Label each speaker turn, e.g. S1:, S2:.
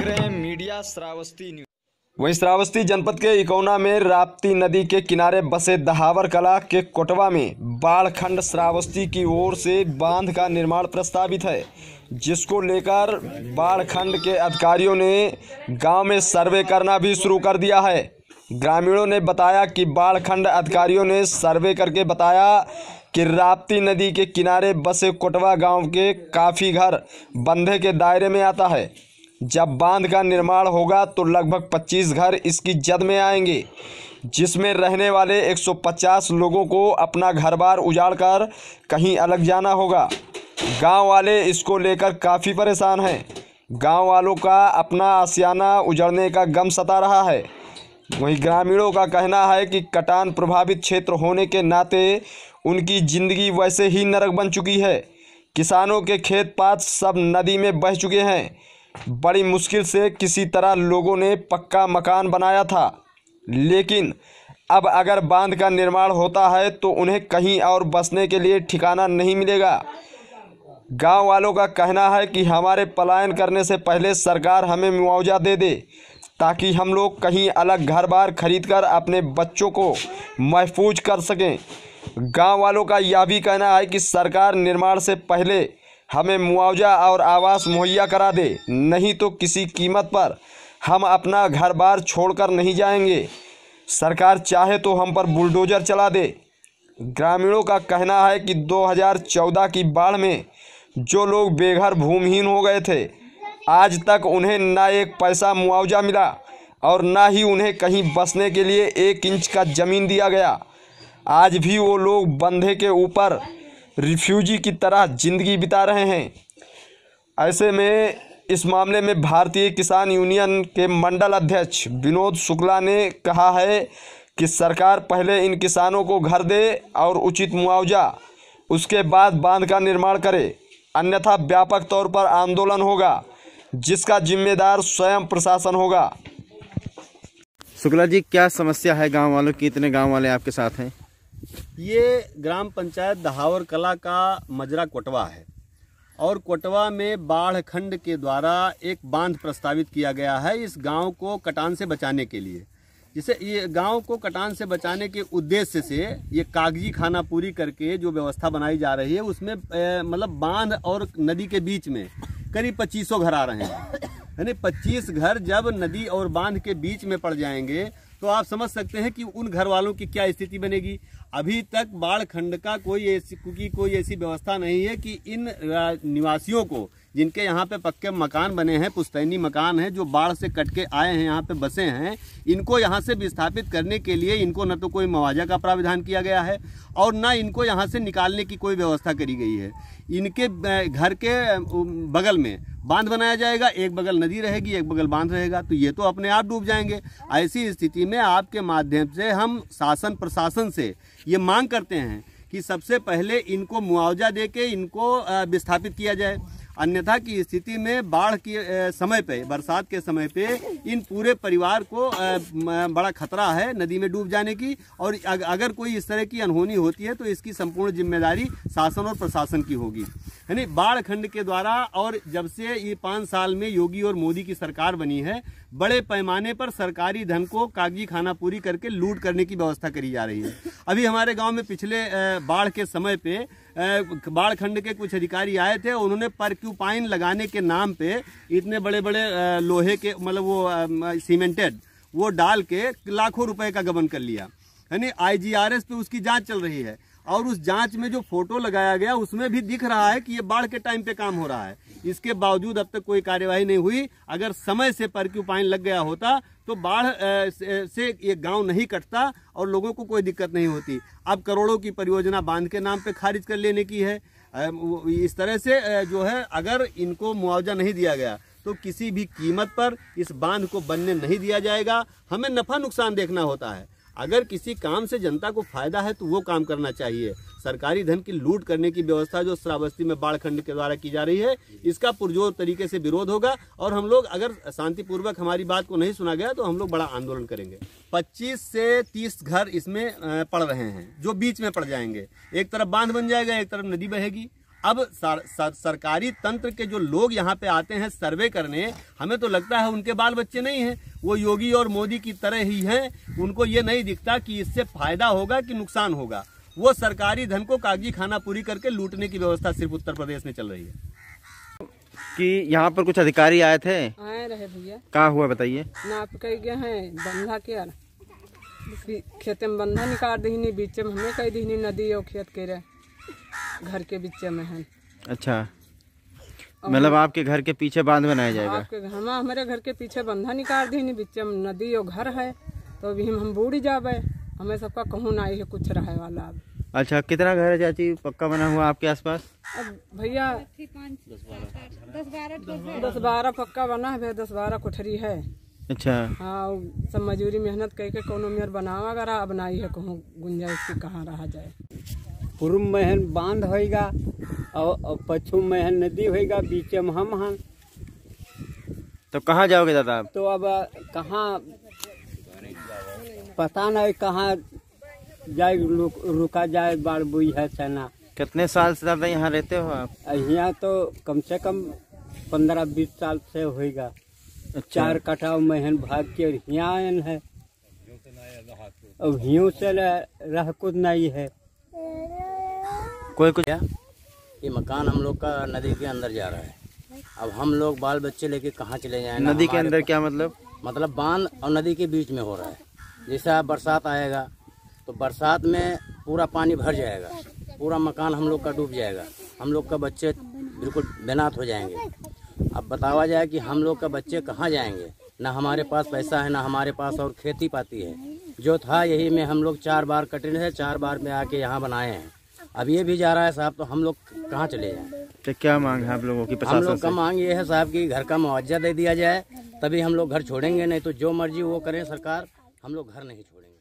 S1: रहे हैं media Shravasti news.
S2: वहीं श्रावस्ती जनपद के इकौना में राप्ती नदी के किनारे बसे दहावर कला के कोटवा में बाढ़खंड श्रावस्ती की ओर से बांध का निर्माण प्रस्तावित है, जिसको लेकर बाढ़खंड के अधिकारियों ने गांव में सर्वे करना भी शुरू कर दिया है। ग्रामीणों ने बताया कि बाढ़खंड अधिकारियों ने सर्वे करके बताया कि राप्ती नदी के किनारे बसे कोटवा गांव के काफ़ी घर बंधे के दायरे में आता है। जब बांध का निर्माण होगा तो लगभग 25 घर इसकी जद में आएंगे, जिसमें रहने वाले 150 लोगों को अपना घर बार उजाड़ कर कहीं अलग जाना होगा। गांव वाले इसको लेकर काफ़ी परेशान हैं। गांव वालों का अपना आशियाना उजड़ने का गम सता रहा है। वहीं ग्रामीणों का कहना है कि कटान प्रभावित क्षेत्र होने के नाते उनकी ज़िंदगी वैसे ही नरक बन चुकी है। किसानों के खेत पात सब नदी में बह चुके हैं। बड़ी मुश्किल से किसी तरह लोगों ने पक्का मकान बनाया था, लेकिन अब अगर बांध का निर्माण होता है तो उन्हें कहीं और बसने के लिए ठिकाना नहीं मिलेगा। गांव वालों का कहना है कि हमारे पलायन करने से पहले सरकार हमें मुआवजा दे दे, ताकि हम लोग कहीं अलग घर बार खरीदकर अपने बच्चों को महफूज कर सकें। गांव वालों का यह भी कहना है कि सरकार निर्माण से पहले हमें मुआवजा और आवास मुहैया करा दे, नहीं तो किसी कीमत पर हम अपना घर बार छोड़कर नहीं जाएंगे। सरकार चाहे तो हम पर बुलडोजर चला दे। ग्रामीणों का कहना है कि 2014 की बाढ़ में जो लोग बेघर भूमिहीन हो गए थे, आज तक उन्हें ना एक पैसा मुआवजा मिला और ना ही उन्हें कहीं बसने के लिए 1 इंच का ज़मीन दिया गया। आज भी वो लोग बंधे के ऊपर रिफ्यूजी की तरह ज़िंदगी बिता रहे हैं। ऐसे में इस मामले में भारतीय किसान यूनियन के मंडल अध्यक्ष विनोद शुक्ला ने कहा है कि सरकार पहले इन किसानों को घर दे और उचित मुआवजा, उसके बाद बांध का निर्माण करे, अन्यथा व्यापक तौर पर आंदोलन होगा, जिसका जिम्मेदार स्वयं प्रशासन होगा।
S3: शुक्ला जी, क्या समस्या है गांव वालों की? इतने गांव वाले आपके साथ हैं।
S4: ये ग्राम पंचायत दहावर कला का मजरा कोटवा है और कोटवा में बाढ़ खंड के द्वारा एक बांध प्रस्तावित किया गया है इस गांव को कटान से बचाने के लिए। जिसे ये गांव को कटान से बचाने के उद्देश्य से ये कागजी खाना पूरी करके जो व्यवस्था बनाई जा रही है, उसमें मतलब बांध और नदी के बीच में करीब 2500 घर आ रहे हैं। यानी 25 घर जब नदी और बांध के बीच में पड़ जाएंगे तो आप समझ सकते हैं कि उन घर वालों की क्या स्थिति बनेगी। अभी तक बाढ़ खंड का कोई ऐसी व्यवस्था नहीं है कि इन निवासियों को, जिनके यहाँ पे पक्के मकान बने हैं, पुश्तैनी मकान हैं, जो बाढ़ से कट के आए हैं, यहाँ पे बसे हैं, इनको यहाँ से विस्थापित करने के लिए इनको न तो कोई मुआवजा का प्रावधान किया गया है और न इनको यहाँ से निकालने की कोई व्यवस्था करी गई है। इनके घर के बगल में बांध बनाया जाएगा, एक बगल नदी रहेगी, एक बगल बांध रहेगा, तो ये तो अपने आप डूब जाएंगे। ऐसी स्थिति में आपके माध्यम से हम शासन प्रशासन से ये मांग करते हैं कि सबसे पहले इनको मुआवजा देके इनको विस्थापित किया जाए, अन्यथा की स्थिति में बाढ़ के समय पे, बरसात के समय पे इन पूरे परिवार को बड़ा खतरा है नदी में डूब जाने की। और अगर कोई इस तरह की अनहोनी होती है तो इसकी संपूर्ण जिम्मेदारी शासन और प्रशासन की होगी। यानी बाढ़ खंड के द्वारा, और जब से ये 5 साल में योगी और मोदी की सरकार बनी है, बड़े पैमाने पर सरकारी धन को कागजी खाना पूरी करके लूट करने की व्यवस्था करी जा रही है। अभी हमारे गांव में पिछले बाढ़ के समय पे बाढ़ खंड के कुछ अधिकारी आए थे, उन्होंने परक्यूपाइन लगाने के नाम पे इतने बड़े बड़े लोहे के, मतलब वो सीमेंटेड, वो डाल के लाखों रुपए का गबन कर लिया। यानी IGRS पे उसकी जांच चल रही है और उस जांच में जो फोटो लगाया गया उसमें भी दिख रहा है कि ये बाढ़ के टाइम पे काम हो रहा है। इसके बावजूद अब तक कोई कार्यवाही नहीं हुई। अगर समय से परक्यूपाइन लग गया होता तो बाढ़ से ये गांव नहीं कटता और लोगों को कोई दिक्कत नहीं होती। अब करोड़ों की परियोजना बांध के नाम पे खारिज कर लेने की है। इस तरह से जो है, अगर इनको मुआवजा नहीं दिया गया तो किसी भी कीमत पर इस बांध को बनने नहीं दिया जाएगा। हमें नफा नुकसान देखना होता है। अगर किसी काम से जनता को फायदा है तो वो काम करना चाहिए। सरकारी धन की लूट करने की व्यवस्था जो श्रावस्ती में बाढ़ खंड के द्वारा की जा रही है, इसका पुरजोर तरीके से विरोध होगा और हम लोग, अगर शांतिपूर्वक हमारी बात को नहीं सुना गया तो हम लोग बड़ा आंदोलन करेंगे। 25 से 30 घर इसमें पड़ रहे हैं जो बीच में पड़ जाएंगे। एक तरफ बांध बन जाएगा, एक तरफ नदी बहेगी। अब सरकारी तंत्र के जो लोग यहाँ पे आते हैं सर्वे करने, हमें तो लगता है उनके बाल बच्चे नहीं हैं, वो योगी और मोदी की तरह ही हैं। उनको ये नहीं दिखता कि इससे फायदा होगा कि नुकसान होगा। वो सरकारी धन को कागजी खाना पूरी करके लूटने की व्यवस्था सिर्फ उत्तर प्रदेश में चल रही है।
S3: कि यहाँ पर कुछ अधिकारी आए थे?
S5: आए रहे भैया।
S3: क्या हुआ बताइए।
S5: नाप कह गए हैं बंधा के खेते में बंधा निकाल दी, बीच में हमें कह दी नदी और खेत के घर के बीच में है।
S3: अच्छा, मतलब आपके घर के पीछे बांध बनाया जाएगा?
S5: आपके हमारे घर के पीछे बंधा निकाल दी, बीच में नदी और घर है, तो अभी हम बूढ़ जावे, हमें सबका कहूँ ना है कुछ रहे वाला। अब
S3: अच्छा, कितना घर है चाची पक्का बना हुआ आपके आसपास?
S5: अब भैया 10-12 पक्का बना है, 10-12 कोठरी है।
S3: अच्छा।
S5: हाँ, सब मजूरी मेहनत करके कोनो मेयर बनावा अगर अब नहीं है कहूँ गुंजाइश की कहाँ रहा जाए।
S6: पूर्व में बांध होएगा और पश्चिम में नदी होएगा, बीच में हम हैं।
S3: तो कहाँ जाओगे दादा आप?
S6: तो अब कहाँ पता नहीं कहाँ जाए, रुका जाए, बाढ़ बुई है सेना।
S3: कितने साल से दादा यहाँ रहते हो आप?
S6: यहाँ तो कम से कम 15-20 साल से होएगा।
S3: अच्छा।
S6: 4 कटाव महन भाग के यहाँ है, अब हियों से रह कुछ नहीं है।
S3: कोई कुछ
S7: ये मकान हम लोग का नदी के अंदर जा रहा है। अब हम लोग बाल बच्चे लेके कहाँ चले जाएं?
S3: नदी के अंदर क्या मतलब?
S7: मतलब बांध और नदी के बीच में हो रहा है। जैसे आप बरसात आएगा तो बरसात में पूरा पानी भर जाएगा, पूरा मकान हम लोग का डूब जाएगा, हम लोग का बच्चे बिल्कुल बेनात हो जाएंगे। अब बतावा जाए कि हम लोग का बच्चे कहाँ जाएंगे? ना हमारे पास पैसा है, ना हमारे पास और खेती पाती है। जो था यही में हम लोग 4 बार कटे हैं, 4 बार में आके यहाँ बनाए हैं। अब ये भी जा रहा है साहब, तो हम लोग कहाँ चले जाएं?
S3: तो क्या मांग है आप लोगों की प्रशासन
S7: हम लोग का मांग ये है साहब कि घर का मुआवजा दे दिया जाए, तभी हम लोग घर छोड़ेंगे, नहीं तो जो मर्जी वो करें सरकार, हम लोग घर नहीं छोड़ेंगे।